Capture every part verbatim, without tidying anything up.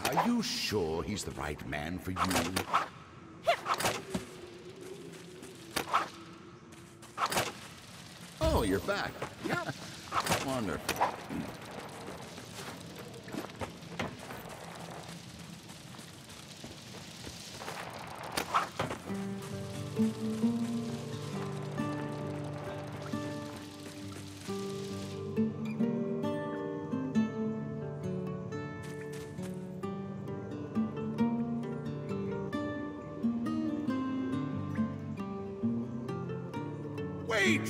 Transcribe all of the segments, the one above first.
Are you sure he's the right man for you? Oh, you're back. Wonderful. Wait!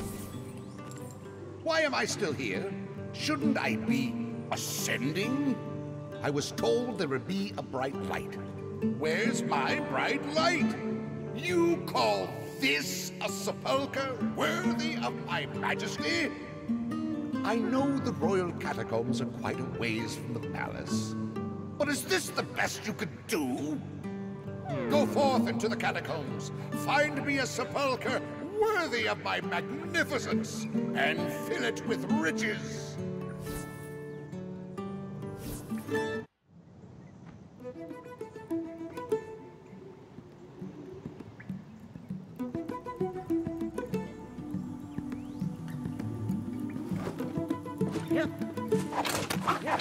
Why am I still here? Shouldn't I be ascending? I was told there would be a bright light. Where's my bright light? You call this a sepulchre worthy of my majesty? I know the royal catacombs are quite a ways from the palace, but is this the best you could do? Go forth into the catacombs, find me a sepulchre worthy of my magnificence, and fill it with riches. Yep. Yeah.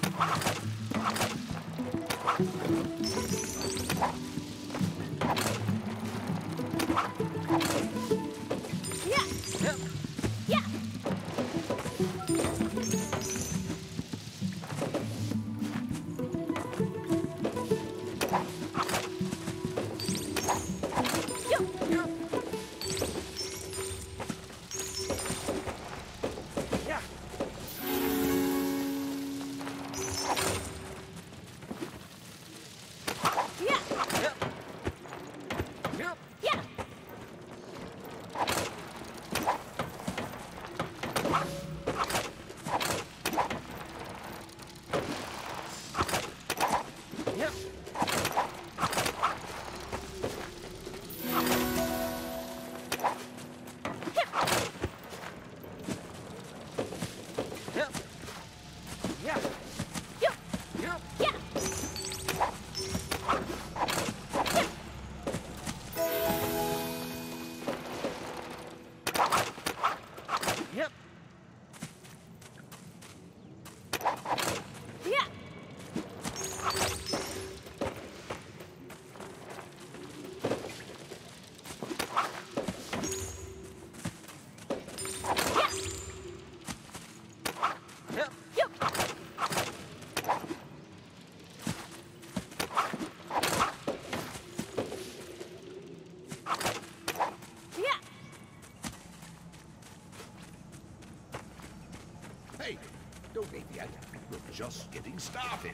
Hey, don't leave yet. We're just getting started.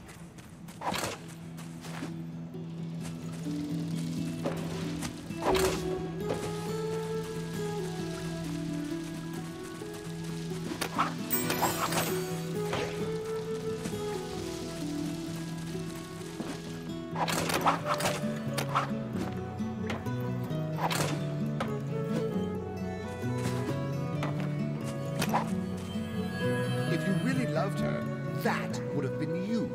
If you really loved her, that would have been you.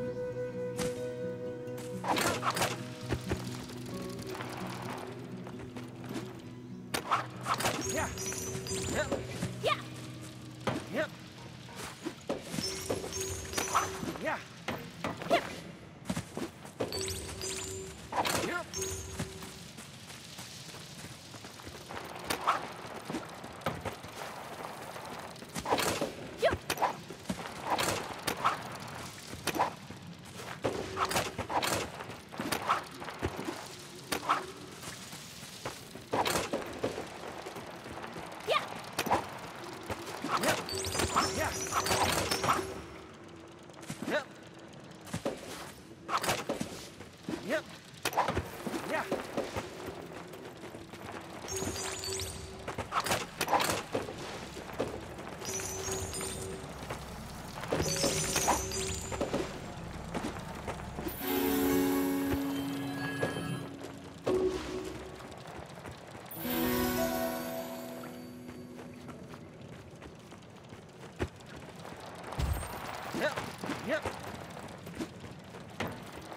Yeah. Yep. Yeah. Yep. Yeah. Yep. Yep. Yep. Yep. Yeah. Yep. Yep.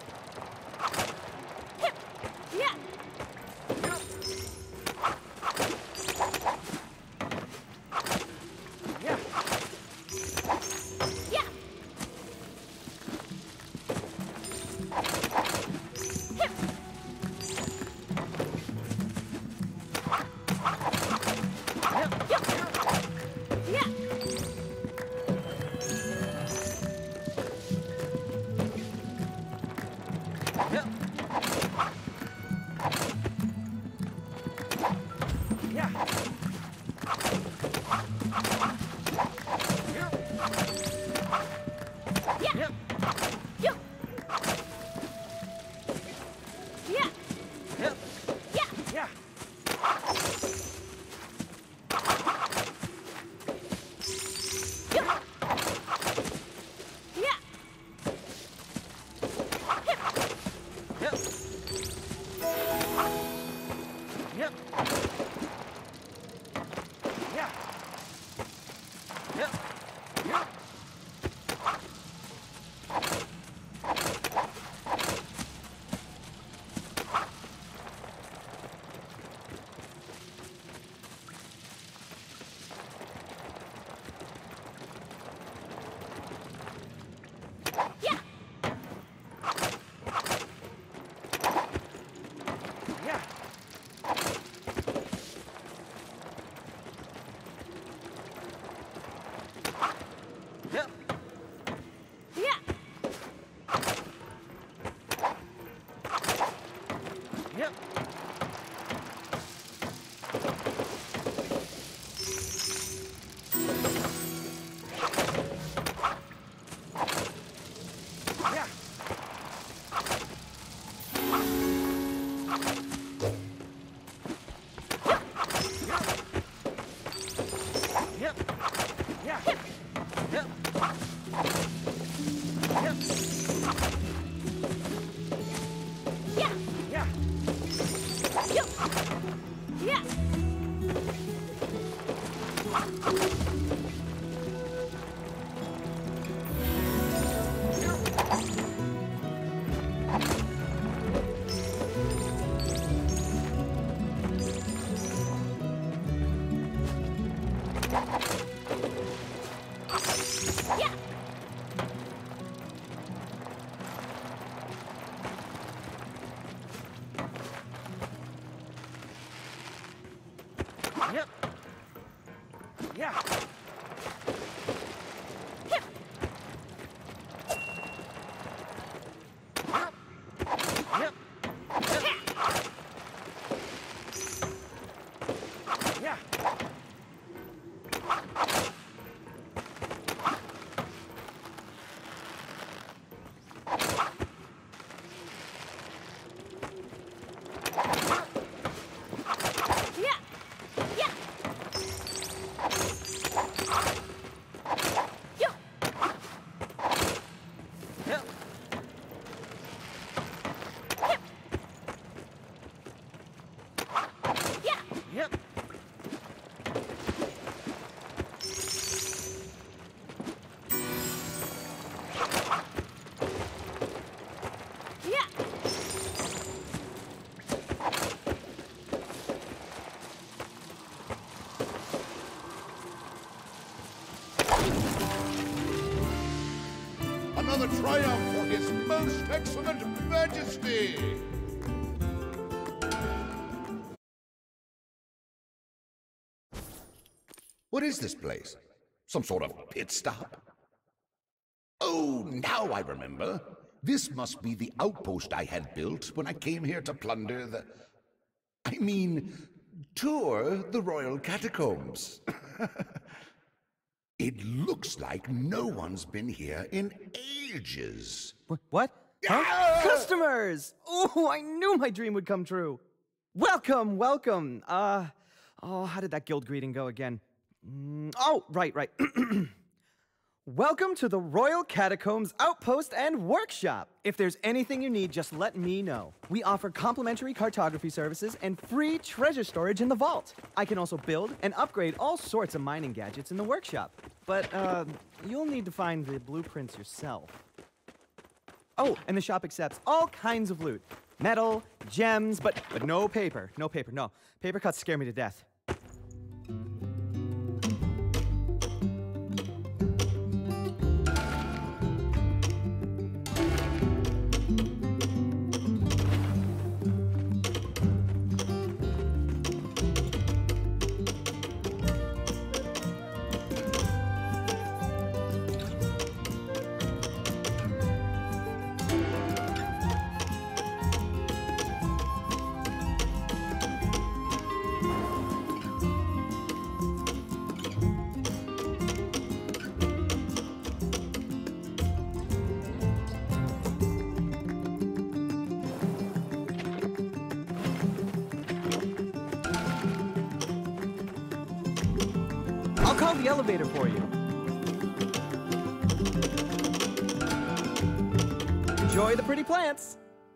Yep. Yeah. Yep. Yeah. Yep. Yup. Yeah. Yep. Yeah. Yeah. Yup. Yeah. Hip. Yep. Yep. Yeah. Yep. Yep. Yeah. Yeah. Yep. Yeah. Yep. Yeah. Yep. Yeah. Hip. Yep. Yep. Yeah. Yeah. Yup. Yeah. Yeah. Yep. Yeah. Hip. Yep. Yep. Yeah. Yeah. Yeah. Yeah. Yup. Yep. Hip. Yeah. Yep. Yeah. Another triumph for His Most Excellent Majesty! What is this place? Some sort of pit stop? Oh, now I remember. This must be the outpost I had built when I came here to plunder the... I mean, tour the royal catacombs. It looks like no one's been here in ages. Wh- What? Huh? Ah! Customers! Oh, I knew my dream would come true. Welcome, welcome. Uh, oh, how did that guild greeting go again? Mm, oh, right, right. Welcome to the Royal Catacombs Outpost and Workshop. If there's anything you need, just let me know. We offer complimentary cartography services and free treasure storage in the vault. I can also build and upgrade all sorts of mining gadgets in the workshop. But, uh, you'll need to find the blueprints yourself. Oh, and the shop accepts all kinds of loot. Metal, gems, but, but no paper. No paper, no. Paper cuts scare me to death. call the elevator for you. Enjoy the pretty plants.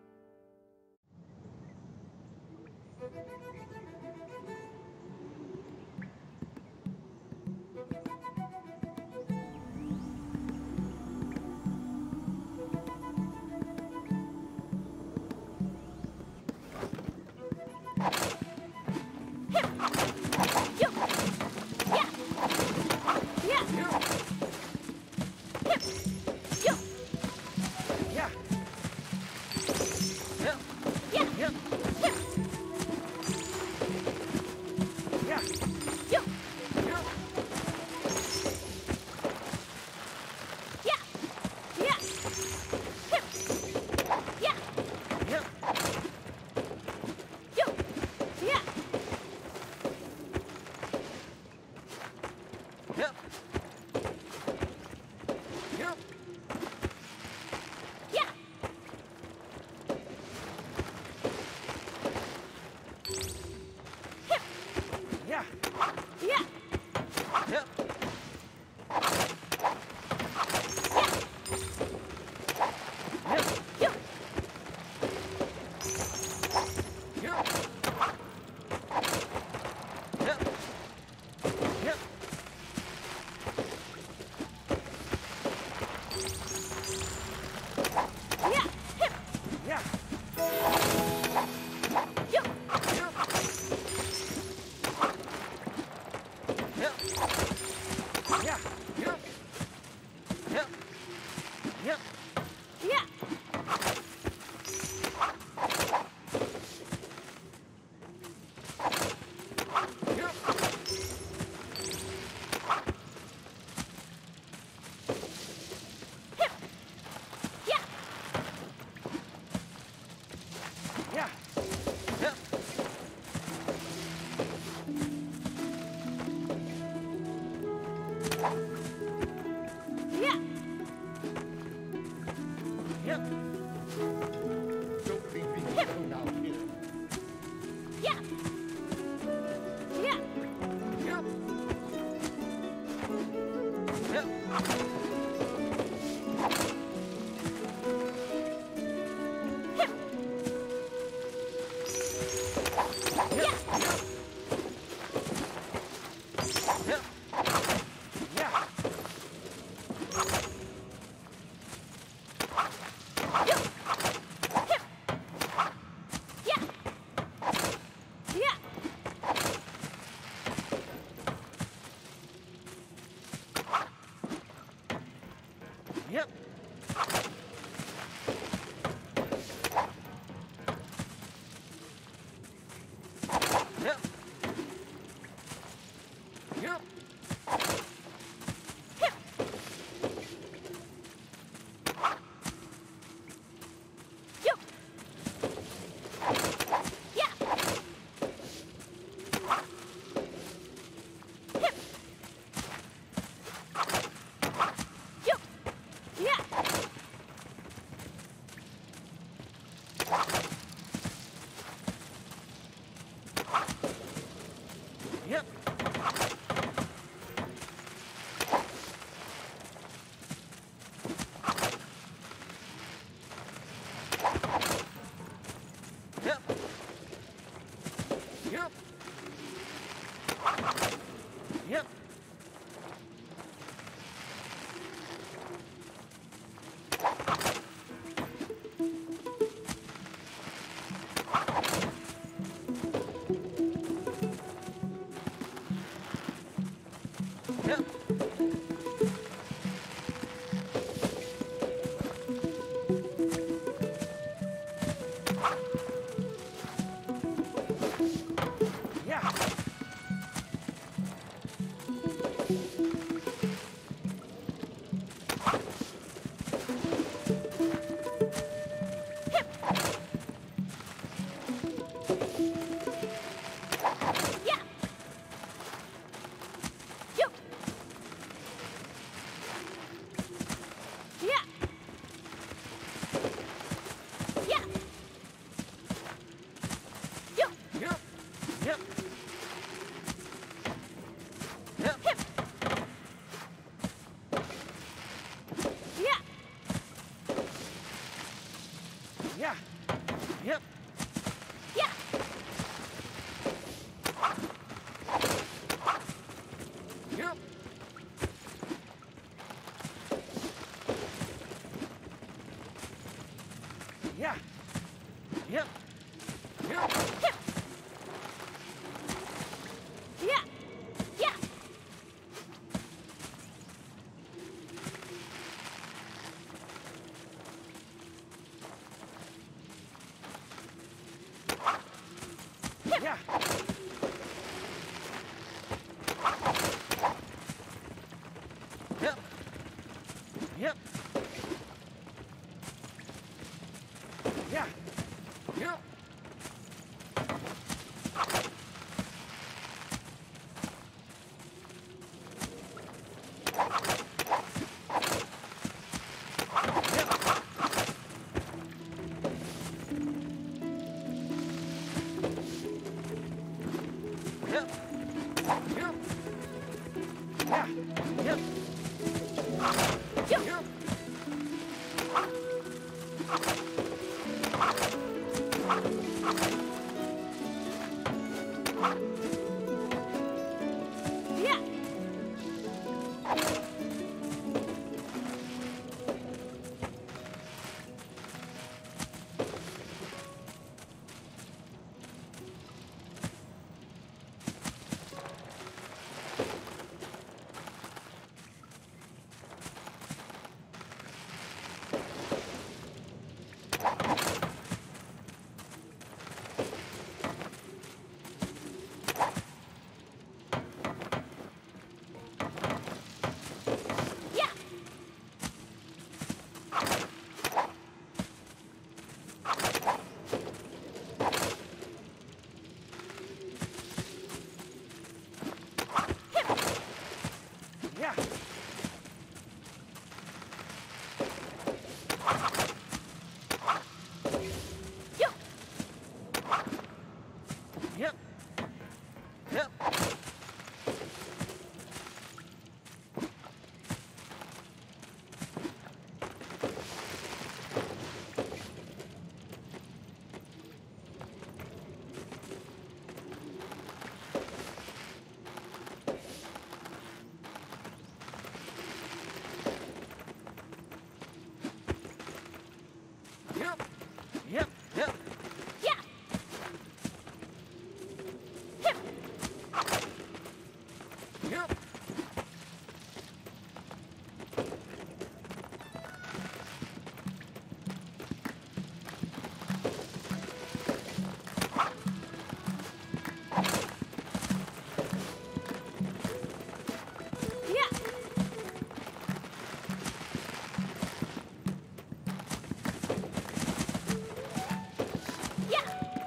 Don't leave me alone out here. Yeah. Yeah. Yep. Yep. Yep. Yep. Yep. Yep. Yep. Yep. Yeah. Yep. Yep. Yep. Yeah. Yep. Yeah. Yep. Yeah. Yep. Yep. Yeah. Yeah. Yeah. Yep. Yep. Yeah. Yep. Yep. Yep. Yeah. Yep. Yep. Yep. Yeah. Yeah. Yeah. Yep. Yep. Yep. Yep. Yep. Yep. Yeah. Yep. Yep. Yeah. Yeah.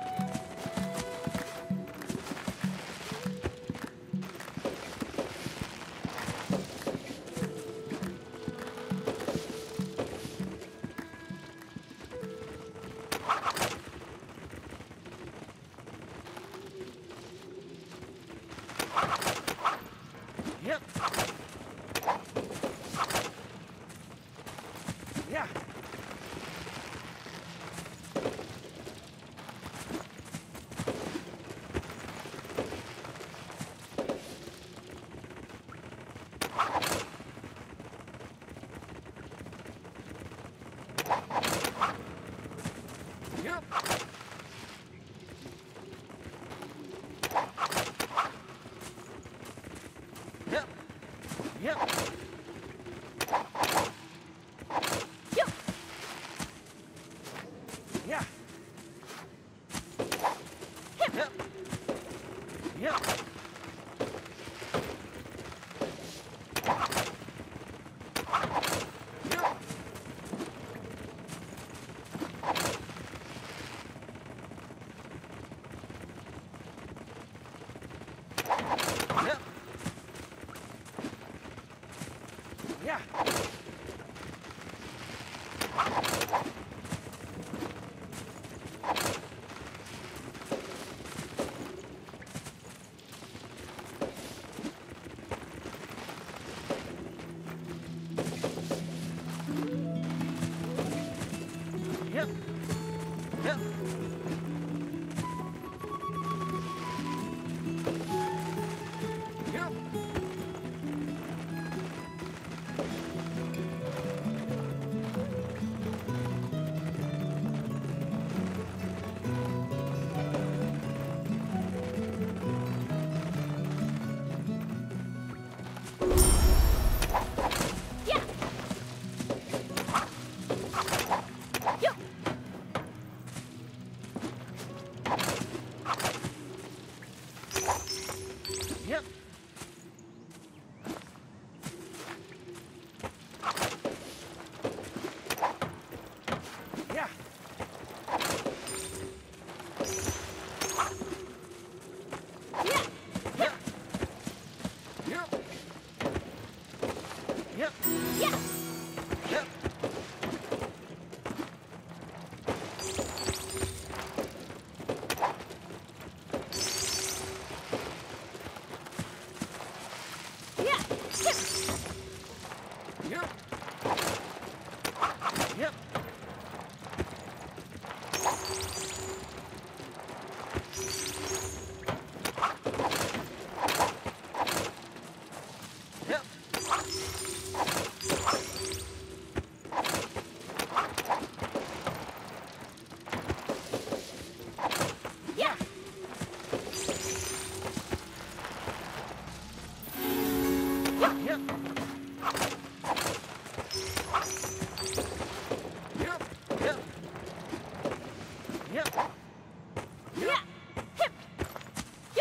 Yep. Yeah. Yep. Yep. Yep. Yep. Yeah. Yep. Yep. Yep. Yep. Yep. Yeah. Yep. Yep. Yeah. Yo. Yep. Yeah. Yeah. Yep. Yep. Yep. Yeah. Yep. Yeah. Hip. Yep. Yep. Yep. Yeah. Yep. Yep. Yep. Yep. Yep. Yeah. Hip. Yo.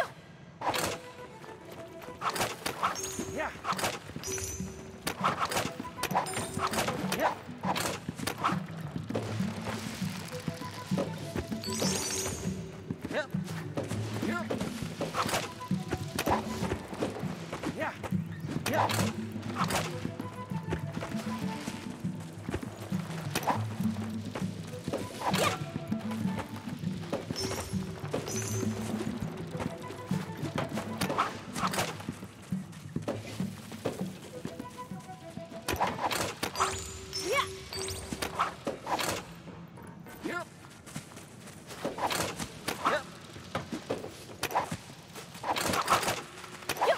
Yeah. Yep. Yep. Yep. Yeah. Yep. Yeah. Yeah. Yep. Yep. Yo.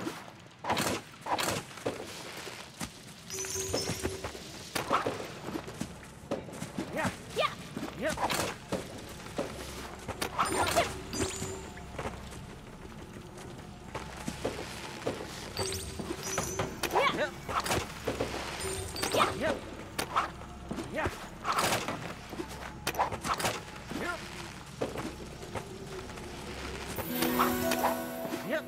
Yeah. Yeah. Yep. Hip. Yeah. Yep. Yeah. Yep. Yeah. Yep. Yep.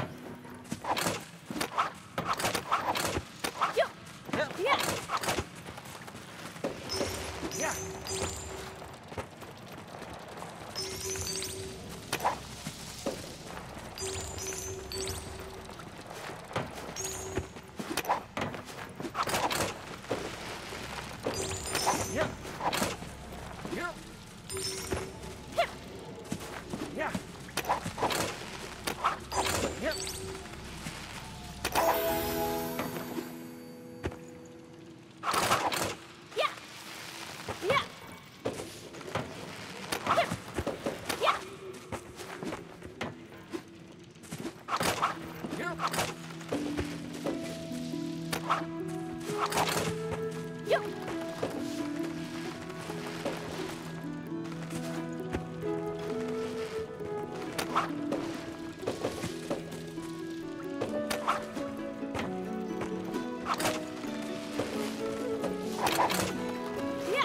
Yo. Yep. Yeah. Yeah. Yep. Yep. Hip. Yeah. Yep. Yeah. Yeah. Hip. Yeah. Yep. Yo. Yeah.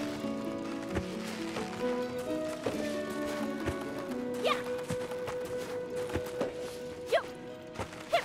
Yeah. Yo. Hip.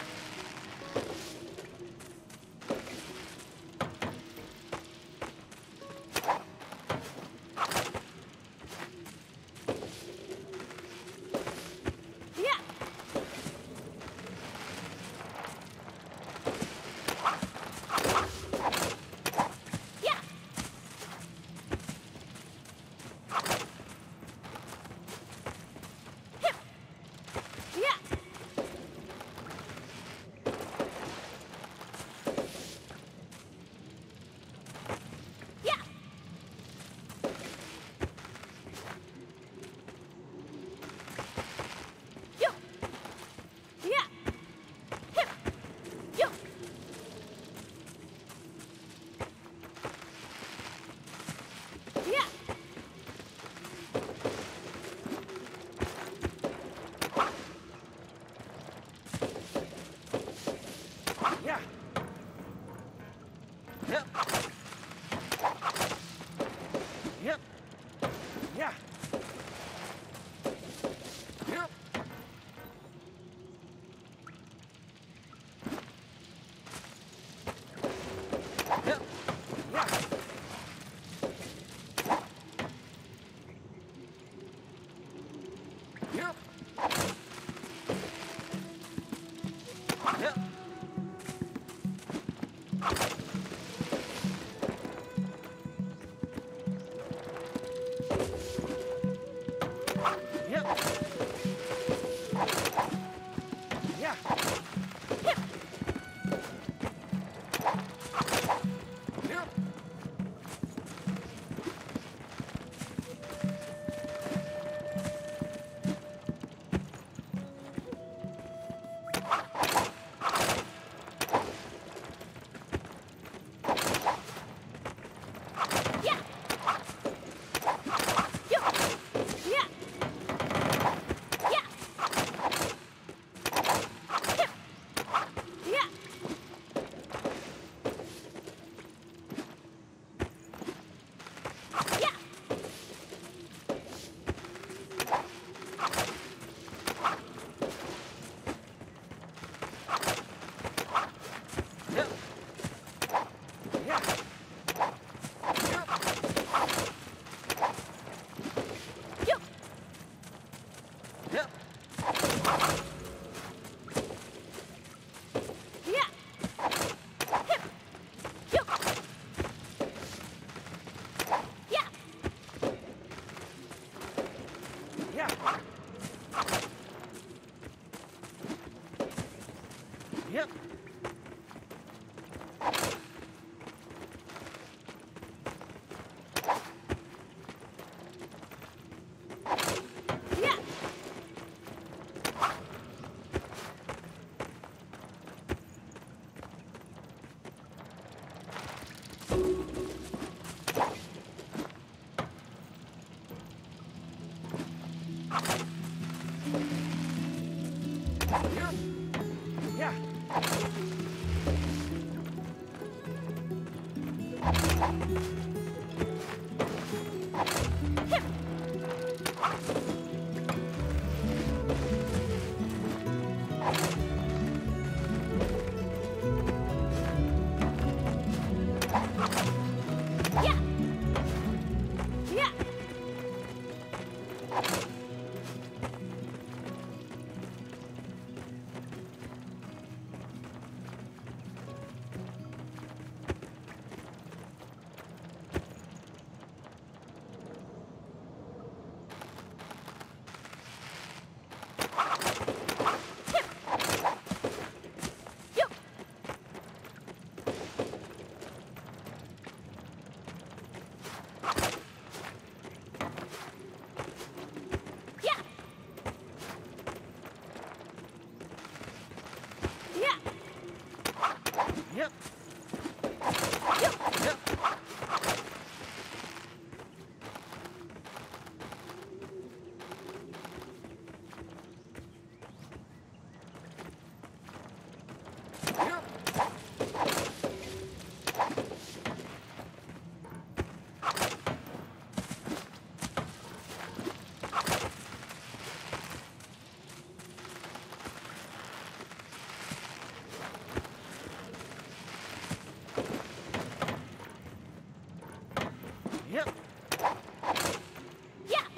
Yeah. Yep. Yep. Yeah. Yep. Yep. Yep. Yeah. Hip. Yep. Yeah. Yup. Yeah. Yeah. Hip. Yeah. Yeah. Yep. Yeah. Yep. Yup. Yep. Yeah. Hip. Yup. Yeah. Yeah. Yep. Yeah. Yep. Yeah. Hip. Yeah. Yeah. Hip. Yup. Yeah. Yeah. Yep. Yup. Yep. Yep. Yep. Yeah.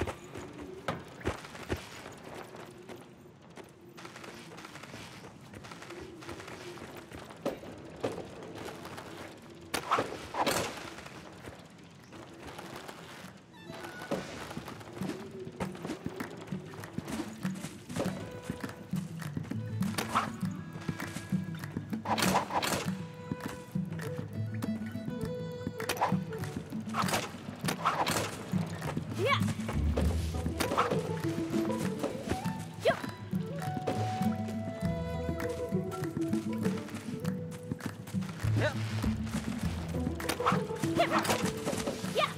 Yeah. Yup. Yep. Hip. Yeah.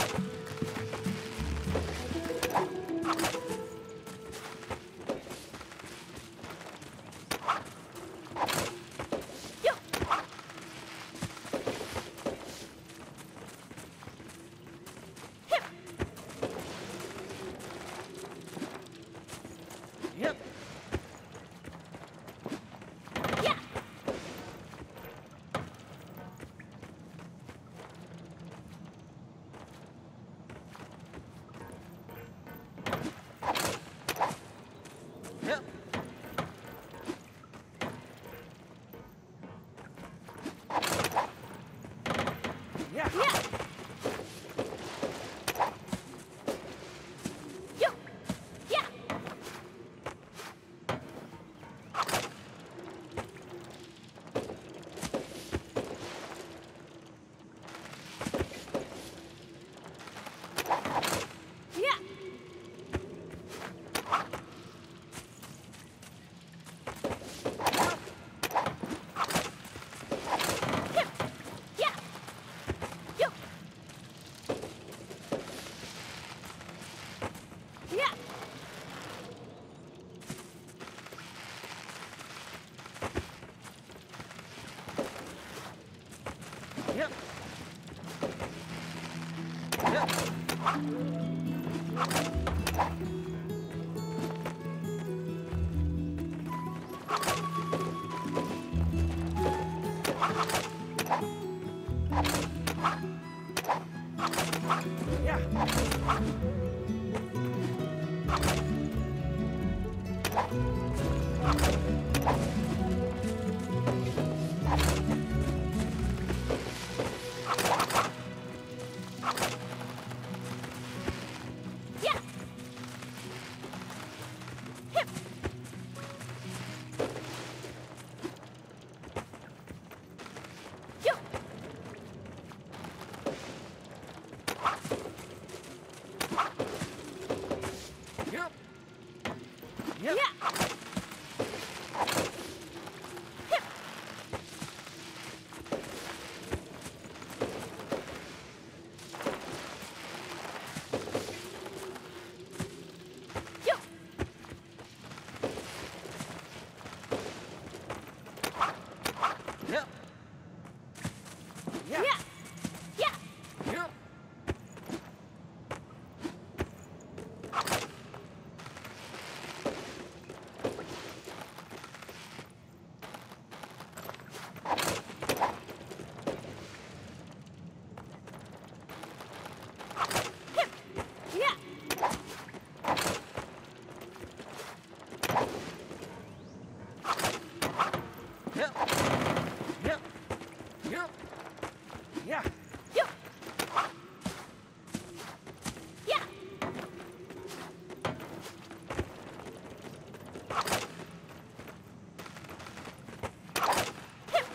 Yup. Hip. Yeah. Yep. Yep. Yeah. Yeah. Hip. Yo. Yep. Yep. Yeah. Hip. Yo. Yep. Yeah. Yeah. Yeah. Yep. Hip. Yeah. Yep. Yep. Yep. Yeah. Yo. Yeah. Hip.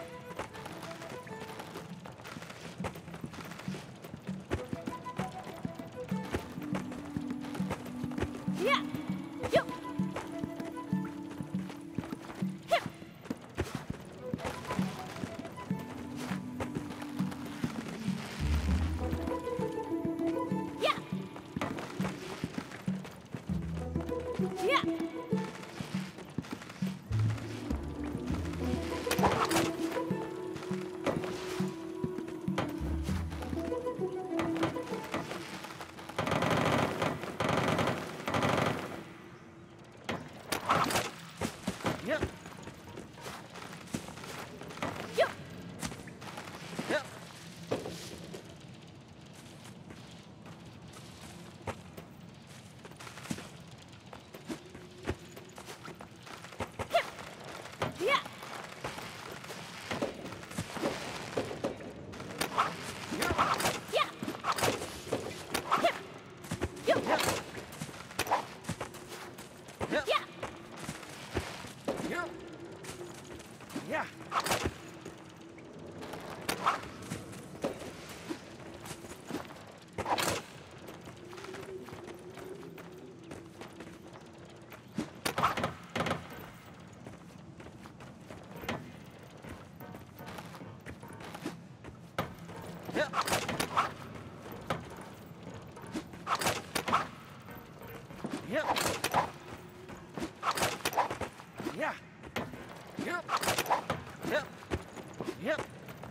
Yeah. Yo. Hip. Yeah. Yeah. Yep. Yo. Yep. Hip. Yeah. Yep. Yeah. Hip. Yo. Yep. Yep. Yeah. Yep. Yeah. Yep. Yep. Yeah. Yep. Yep. Yep.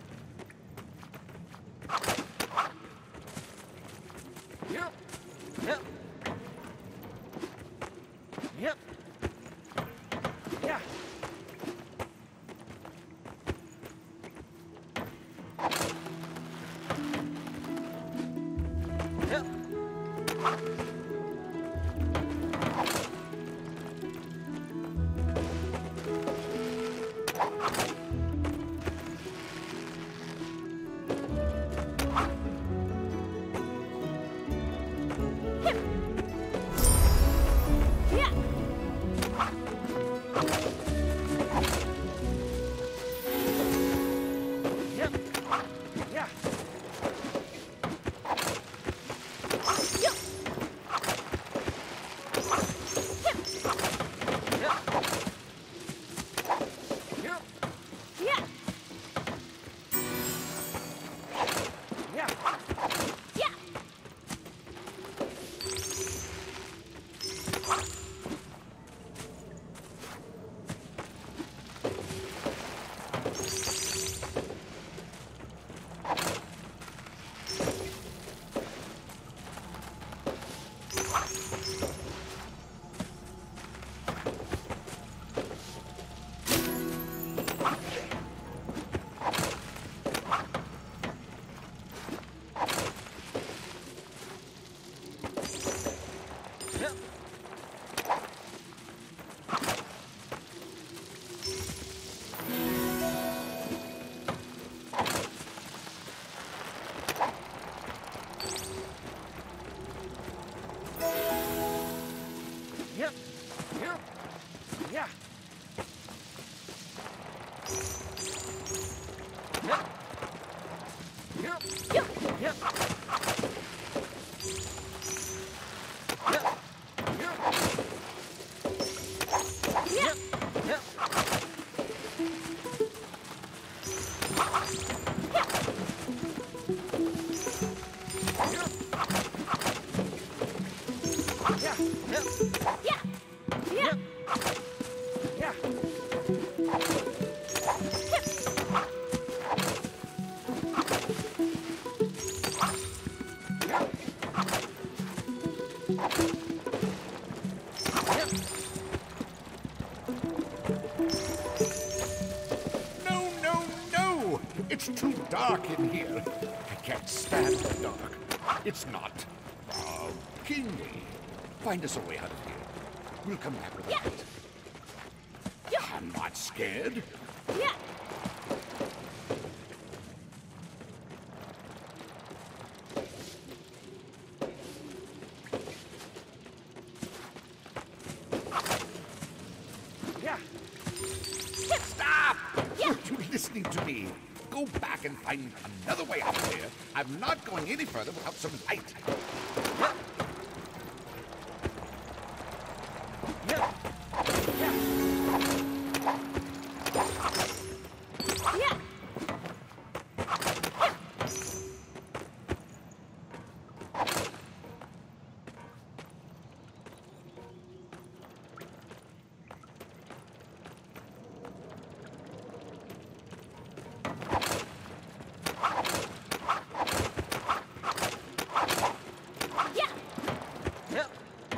Yep. Yep. Yep. Yeah. Yep. Hip. Yeah. Yep. Yep. Yep. Yeah. Yep. Yep. Yo. Yep. Yep. Yep. Yeah. Yep. Yeah. Yep. Yeah. Yeah. Yeah. Yep. Yep. No, no, no! It's too dark in here. I can't stand the dark. It's not, uh, kingly. Find us a way out of here. We'll come back with a Yeah. light. Yeah. I'm not scared. Yeah. Yeah. Stop! Yeah. Aren't you listening to me? Go back and find another way out of here. I'm not going any further without some light. Yep. Yep. Yeah. Yeah. Yeah. Yep.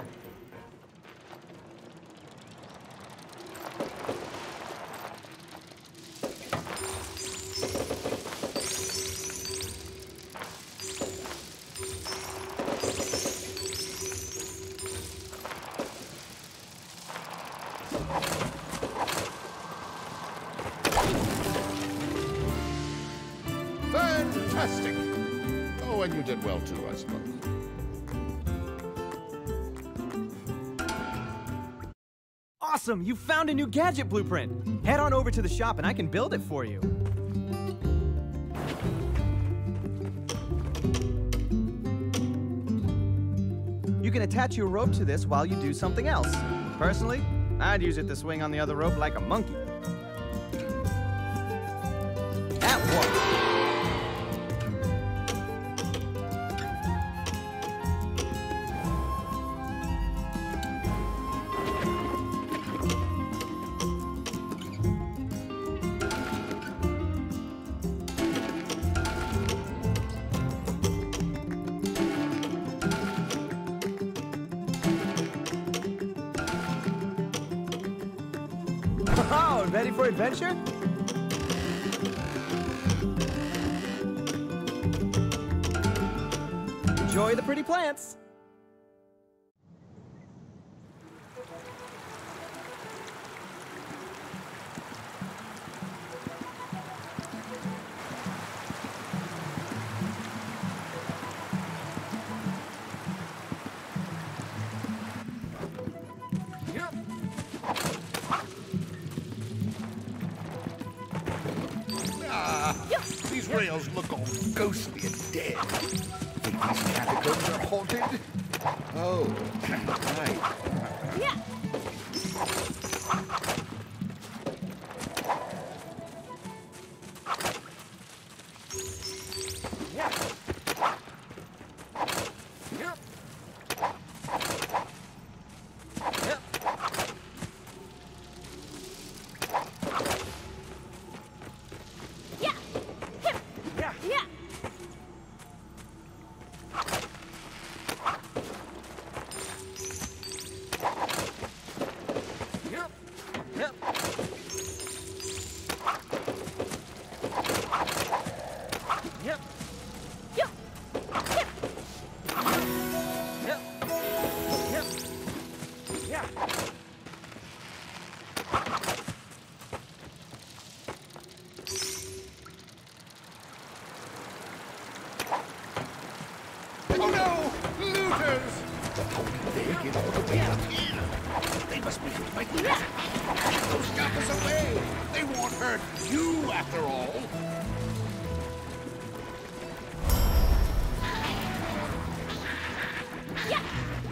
Fantastic! Oh, and you did well too, I suppose. Awesome! You found a new gadget blueprint! Head on over to the shop and I can build it for you. You can attach your rope to this while you do something else. Personally, I'd use it to swing on the other rope like a monkey. At once. Oh, ready for adventure? Enjoy the pretty plants. Yep. Ah, these rails look all ghostly and dead. Think these catacombs are haunted? Oh, right. Yeah. Yeah. Yep. Yep. Yeah. Hip. Yeah. Yeah. big into the way up here. They must be fighting. Get those gappers away. They won't hurt you after all. Yeah.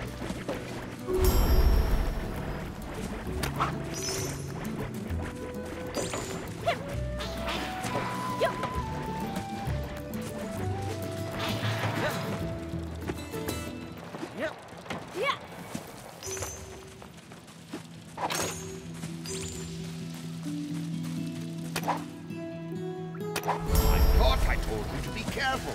Yo. Yep. Yeah. I thought I told you to be careful.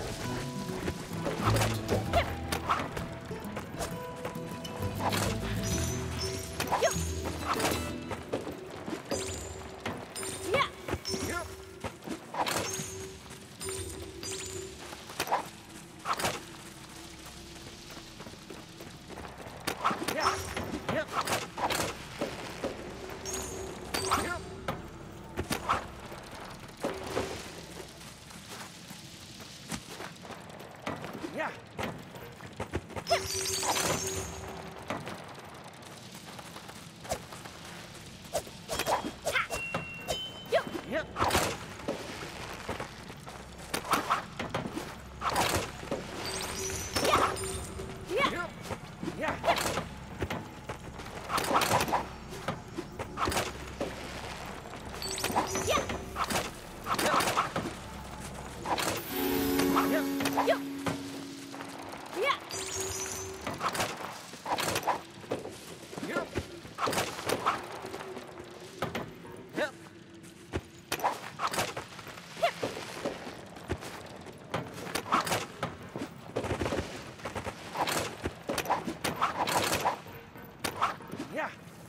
Yo. Yeah. Yep. Yeah. Yep. Yep. Yeah. Yo. Yep. Yeah. Yeah. Yep. Yeah. Yeah. Yep. Yo. Yeah. Yep. Yep. Yeah.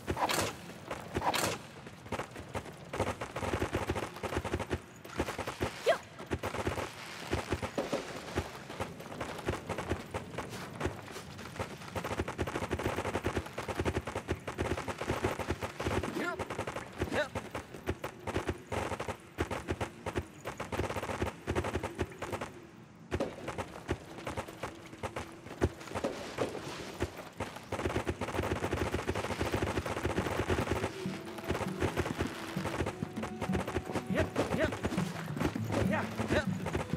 Yo. Yep. Yep. Yep. Yep. Yeah. Yep.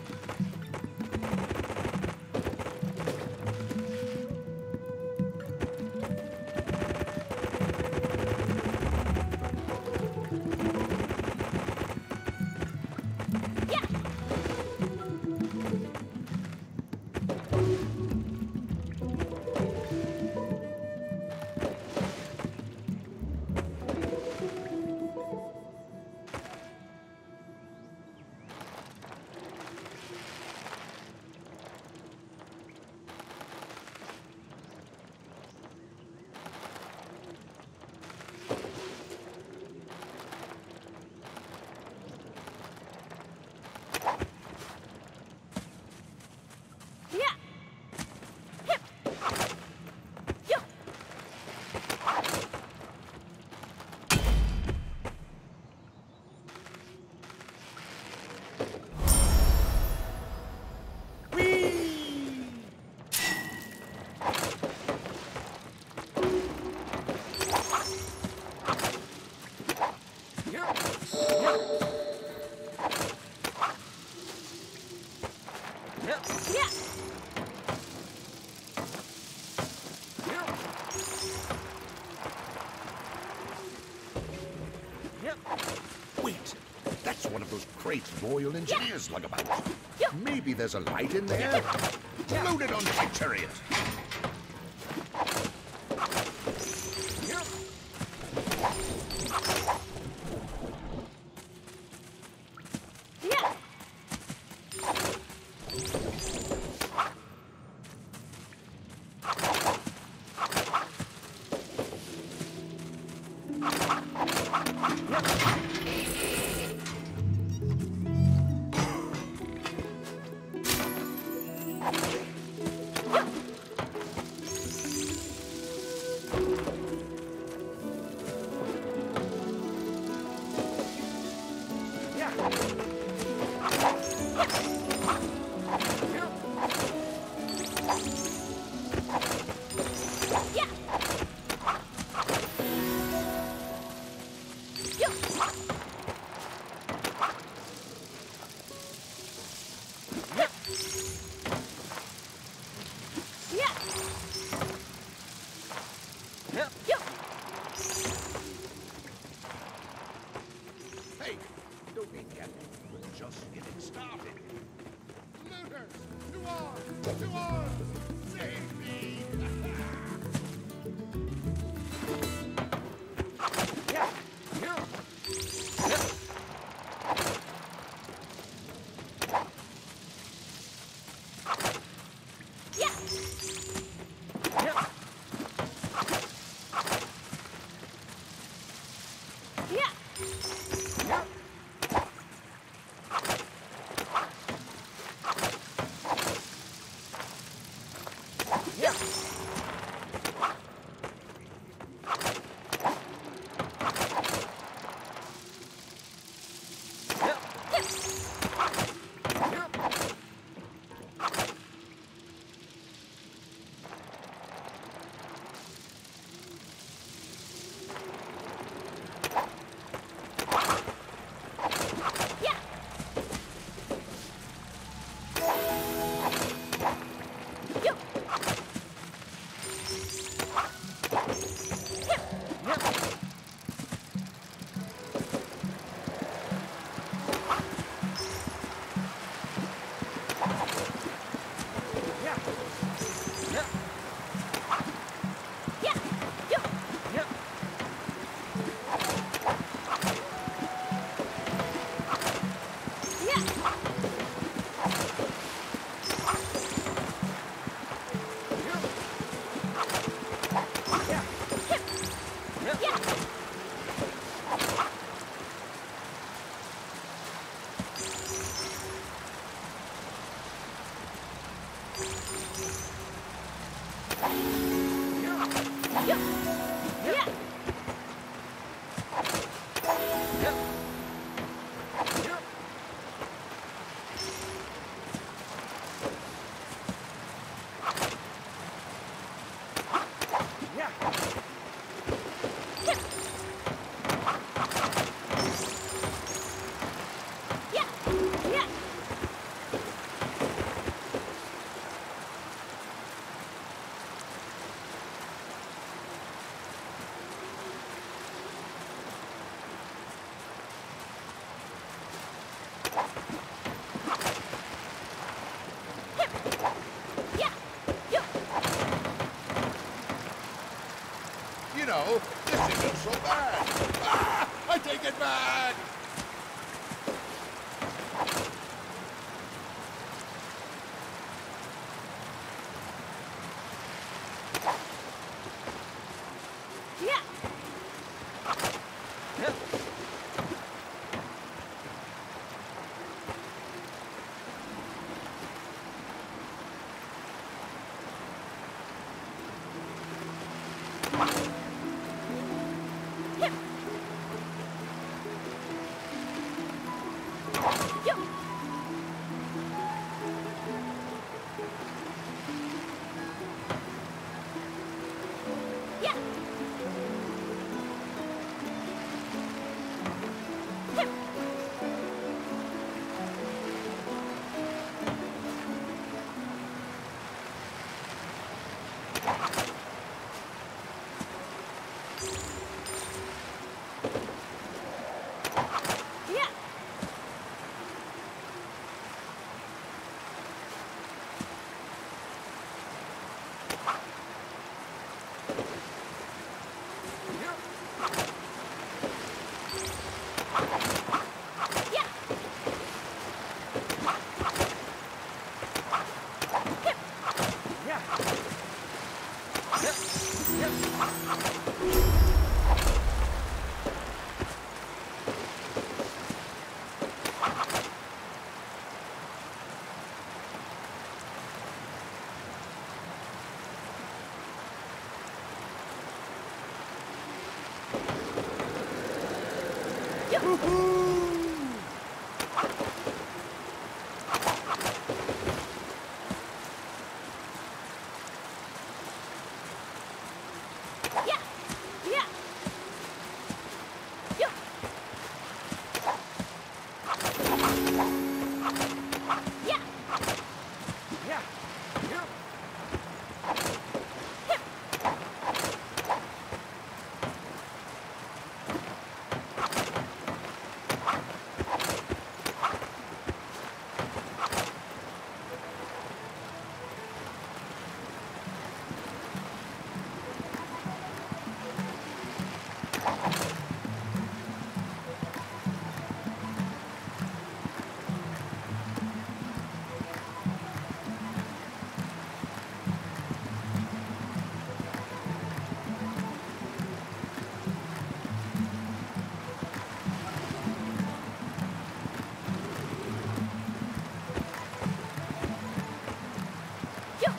Yeah. Yeah. Hip. Yo. Yep. Yep. Yep. Yeah. Yep. Yep. Wait, that's one of those crates Royal Engineers lug about. Yo. Maybe there's a light in there. Load it onto my chariot. Yep. Yeah. Yup. Yeah. Yep. Here. Yeah. Hip. Yeah. Yeah. Hip. Yeah. Yup. You know, this isn't so bad. Ah, I take it back. Yeah. Yep. Hip. Yup. Yeah. Hip. Yeah. Here. Yeah. Hip. Yeah. Yep. Yep. Yup. Yeah. Yeah. Yup. Yeah. Yeah. Here. Hip. Yup.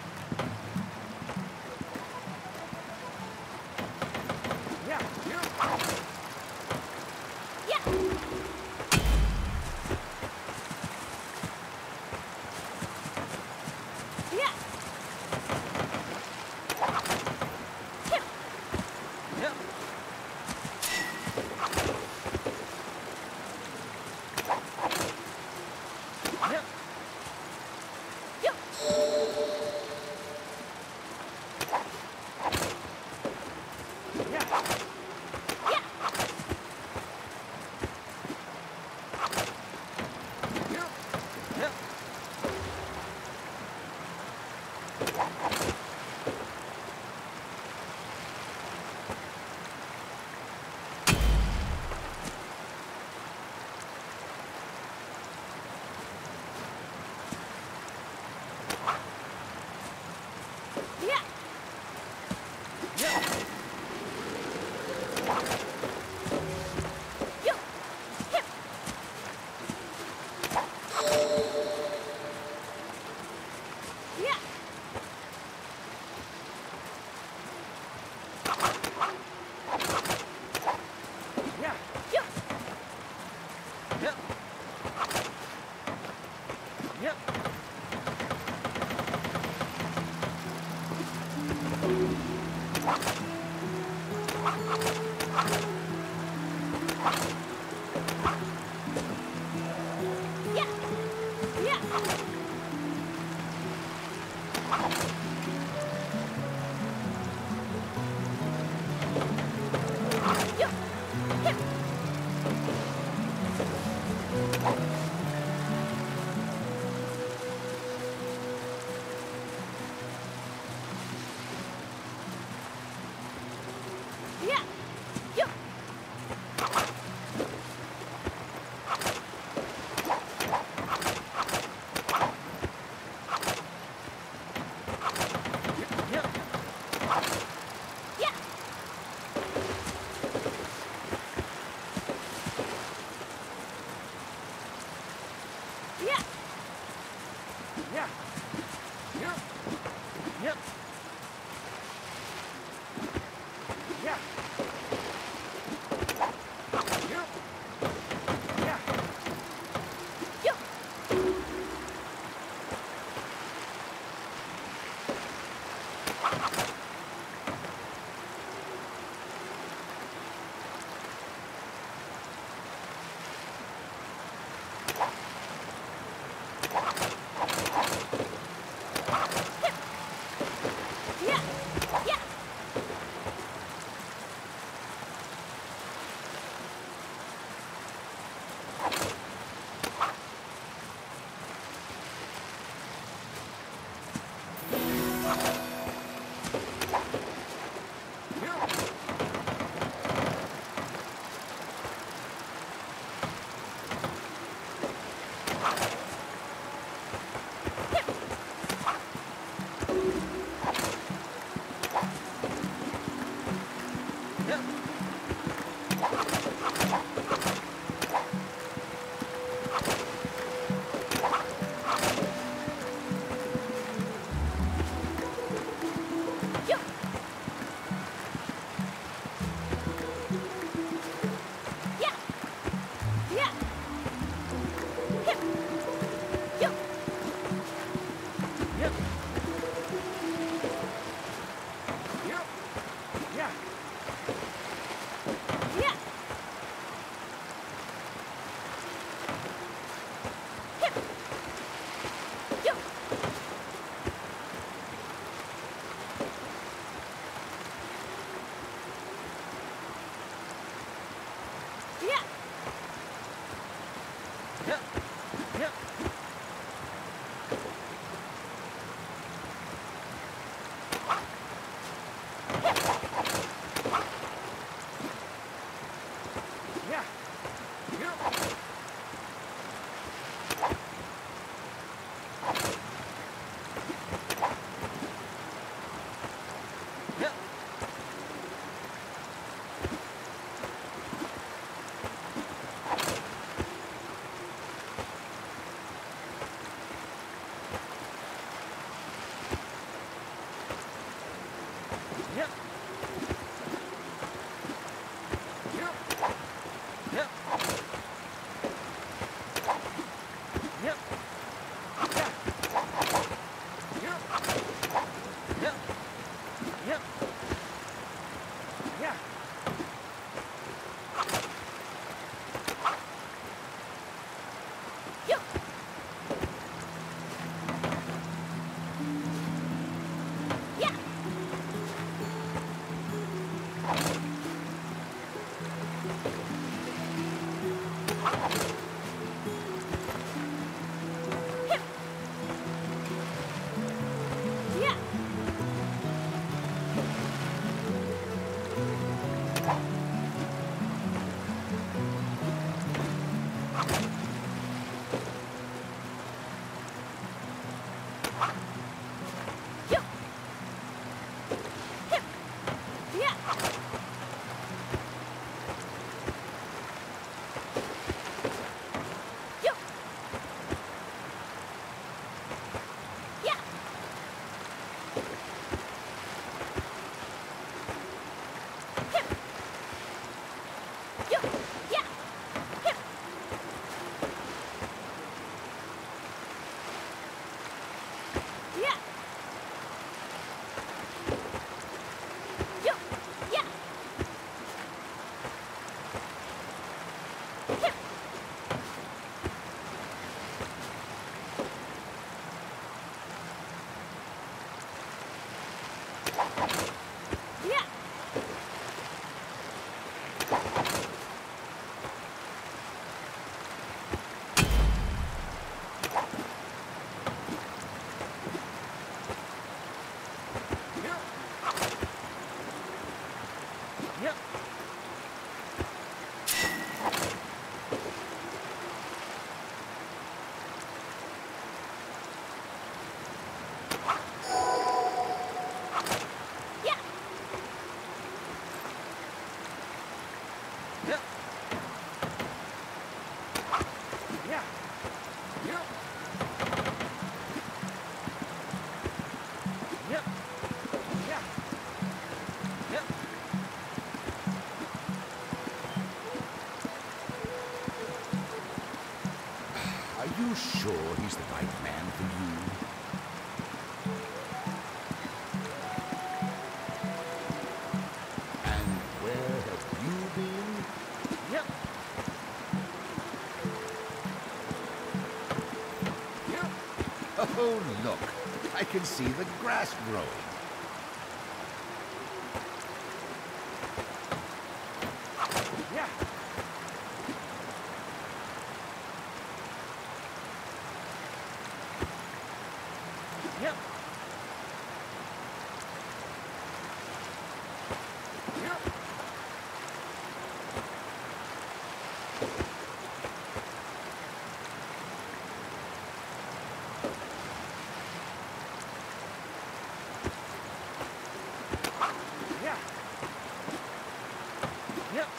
Yeah. Here. Yeah. Yeah. Hip. Yep. Yep. Yup. Yeah. Yeah. Here. Yep. Yeah. Yep. Yup. Hip. Yeah. Yeah. Yep. Yeah. Yep. Yeah. Yep. Yep. Yeah. Yep. Are you sure he's the right man for you? And where have you been? Yep. Yep. Oh, look. I can see the grass growing. Yeah. Yep. Yep. Yeah. Yep.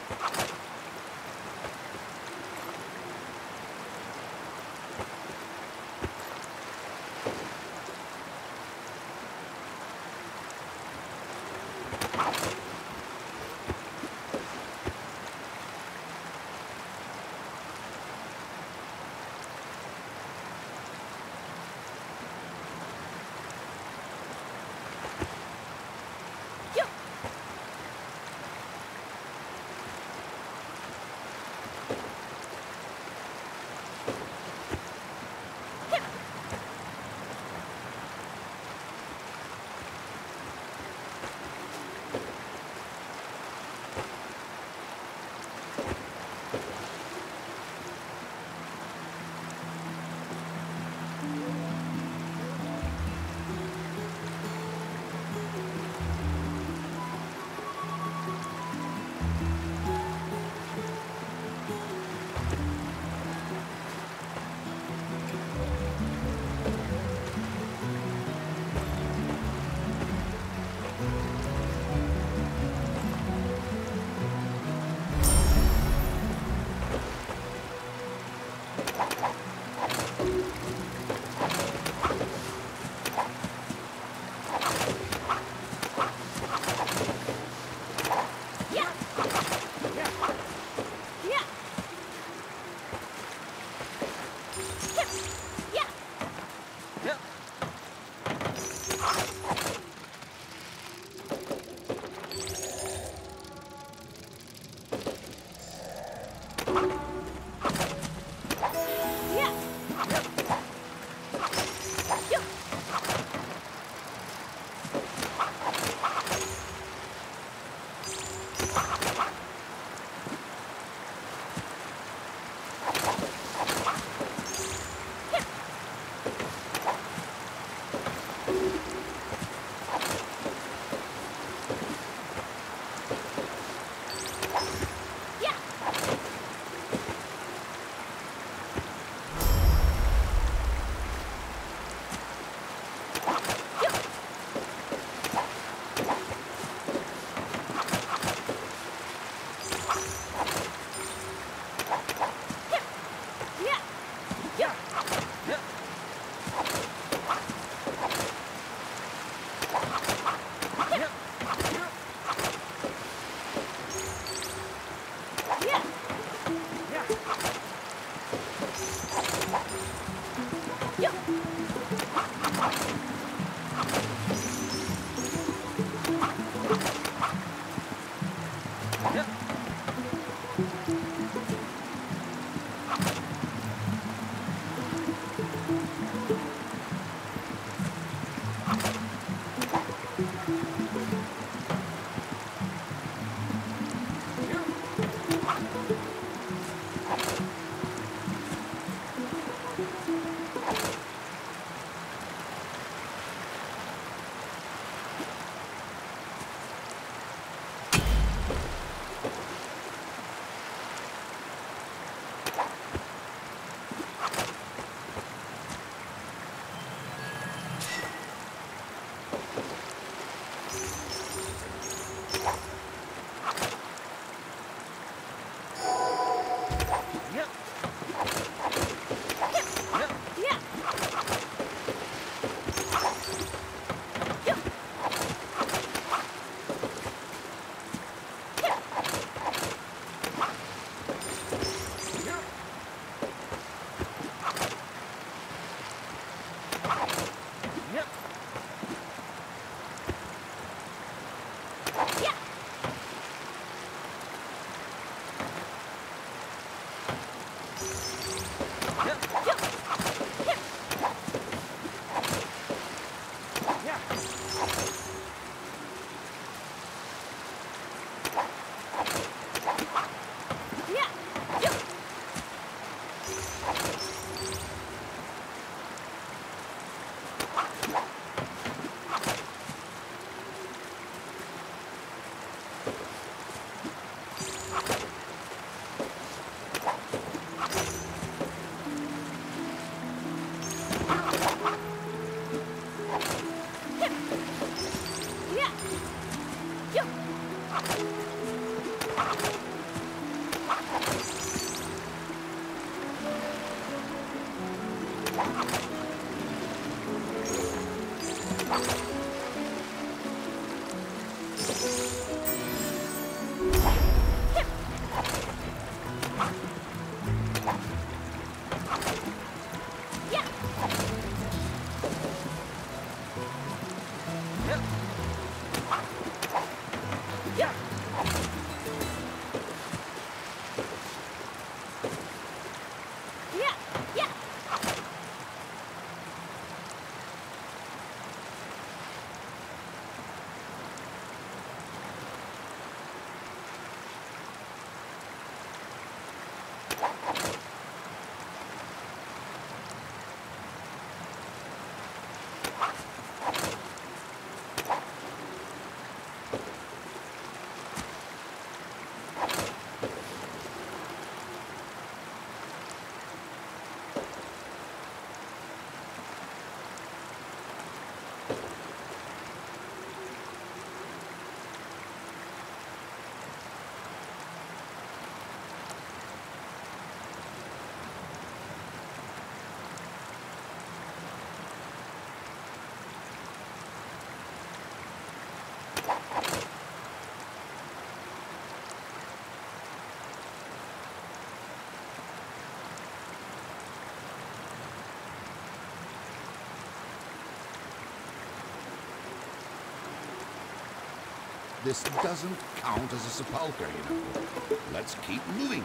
This doesn't count as a sepulcher, you know. Let's keep moving.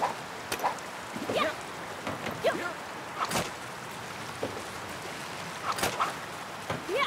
Yeah. Yo. Yeah.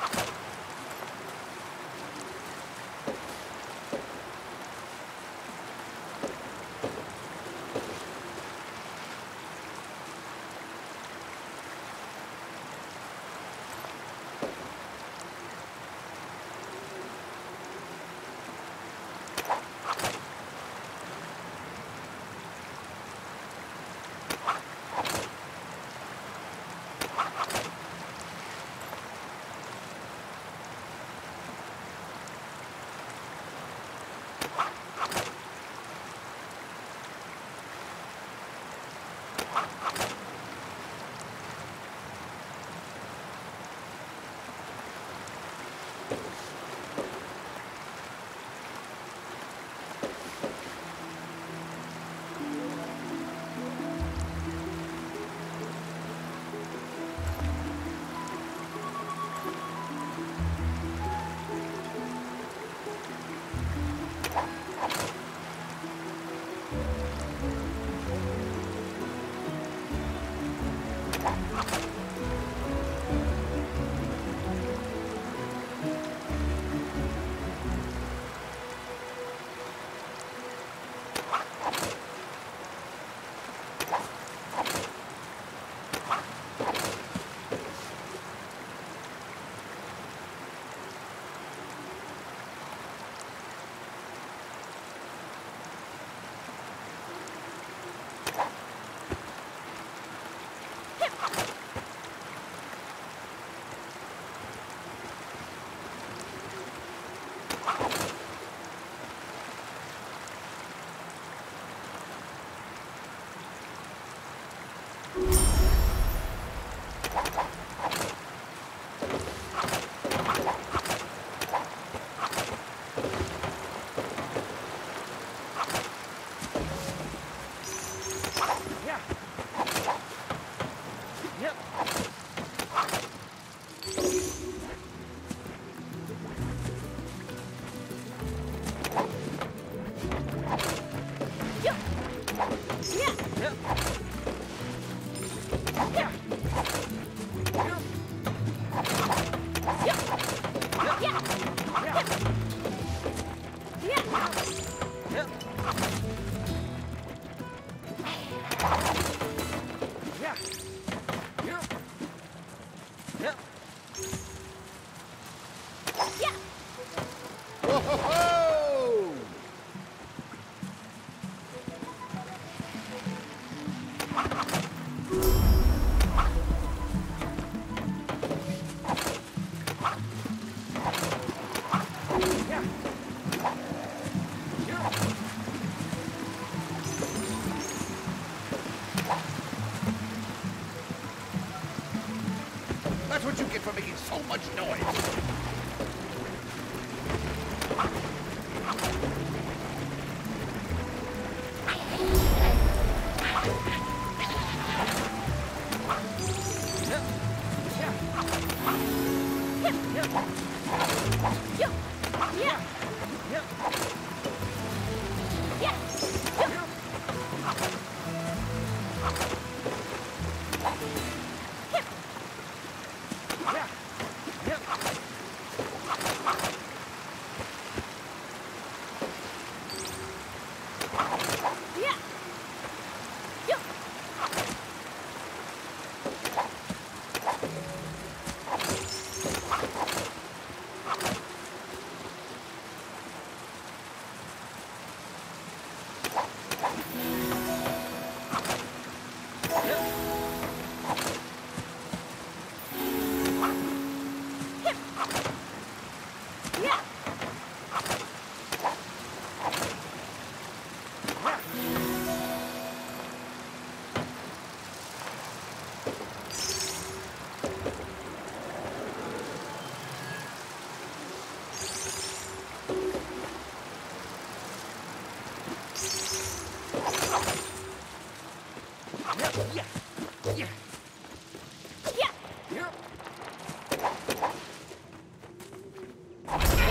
That's what you get for making so much noise.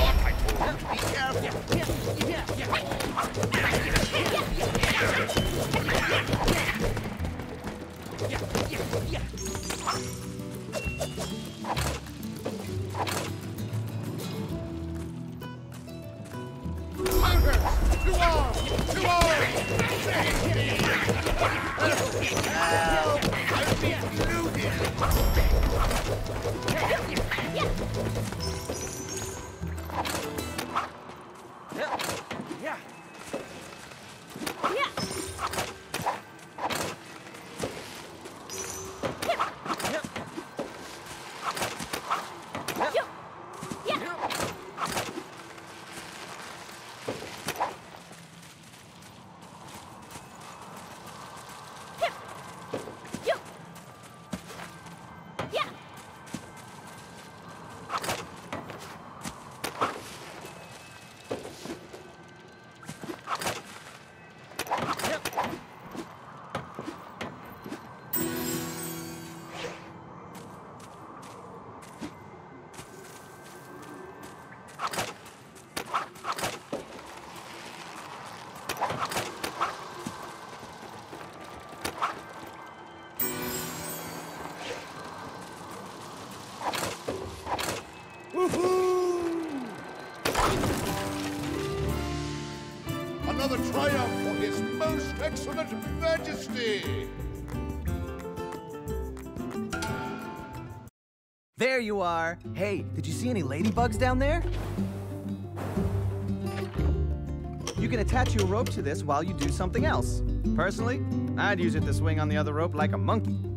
Yeah. I've been deluded! Yeah. Another triumph for His Most Excellent Majesty! There you are. Hey, did you see any ladybugs down there? You can attach your rope to this while you do something else. Personally, I'd use it to swing on the other rope like a monkey.